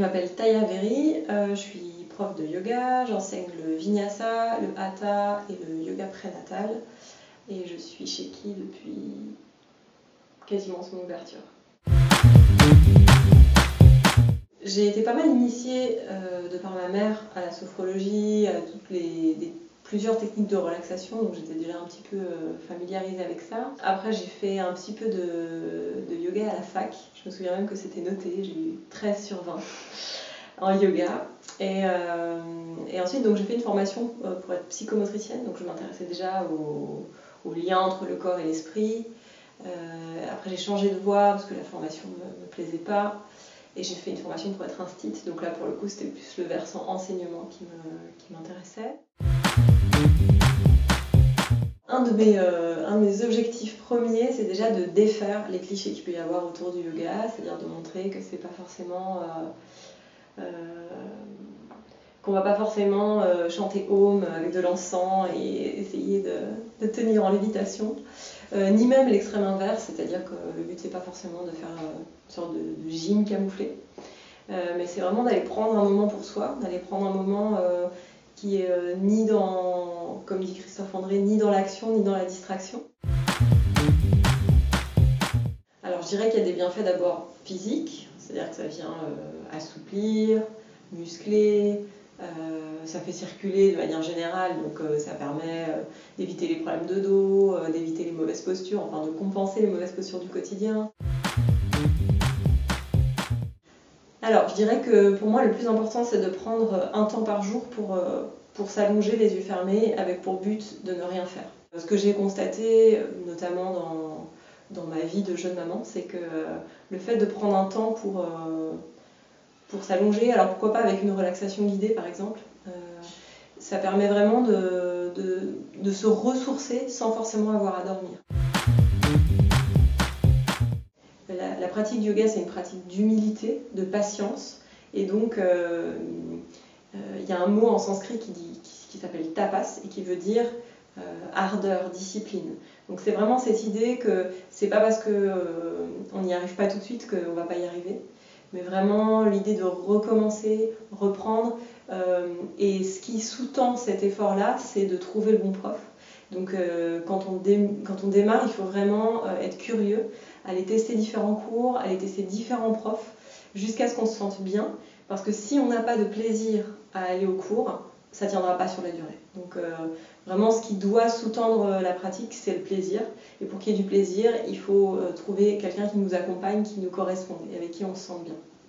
m'appelle Taya Veri, je suis prof de yoga, j'enseigne le Vinyasa, le Hatha et le yoga prénatal et je suis chez Ki depuis quasiment son ouverture. J'ai été pas mal initiée de par ma mère à la sophrologie, à plusieurs techniques de relaxation, donc j'étais déjà un petit peu familiarisée avec ça. Après j'ai fait un petit peu de yoga à la fac, je me souviens même que c'était noté, j'ai eu 13 sur 20 en yoga. Et ensuite donc, j'ai fait une formation pour être psychomotricienne, donc je m'intéressais déjà au lien entre le corps et l'esprit. Après j'ai changé de voie parce que la formation ne me plaisait pas. Et j'ai fait une formation pour être instit, donc là pour le coup c'était plus le versant enseignement qui m'intéressait. Un de mes objectifs premiers, c'est déjà de défaire les clichés qu'il peut y avoir autour du yoga, c'est-à-dire de montrer que c'est pas forcément qu'on va pas forcément chanter Om avec de l'encens et essayer de tenir en lévitation, ni même l'extrême inverse, c'est-à-dire que le but c'est pas forcément de faire une sorte de gym camouflé, mais c'est vraiment d'aller prendre un moment pour soi, d'aller prendre un moment qui est ni dans, comme dit Christophe André, ni dans l'action ni dans la distraction. Alors je dirais qu'il y a des bienfaits d'abord physiques, c'est-à-dire que ça vient assouplir, muscler, ça fait circuler de manière générale, donc ça permet d'éviter les problèmes de dos, d'éviter les mauvaises postures, enfin de compenser les mauvaises postures du quotidien. Alors je dirais que pour moi le plus important c'est de prendre un temps par jour pour s'allonger les yeux fermés avec pour but de ne rien faire. Ce que j'ai constaté, notamment dans ma vie de jeune maman, c'est que le fait de prendre un temps pour s'allonger, alors pourquoi pas avec une relaxation guidée par exemple, ça permet vraiment de se ressourcer sans forcément avoir à dormir. La pratique du yoga, c'est une pratique d'humilité, de patience, et donc il y a un mot en sanskrit qui s'appelle tapas et qui veut dire ardeur, discipline. Donc c'est vraiment cette idée que c'est pas parce qu'on n'y arrive pas tout de suite qu'on va pas y arriver, mais vraiment l'idée de recommencer, reprendre, et ce qui sous-tend cet effort-là, c'est de trouver le bon prof. Donc quand on démarre, il faut vraiment être curieux, aller tester différents cours, aller tester différents profs, jusqu'à ce qu'on se sente bien, parce que si on n'a pas de plaisir à aller au cours, ça ne tiendra pas sur la durée. Donc vraiment ce qui doit sous-tendre la pratique, c'est le plaisir. Et pour qu'il y ait du plaisir, il faut trouver quelqu'un qui nous accompagne, qui nous corresponde et avec qui on se sent bien.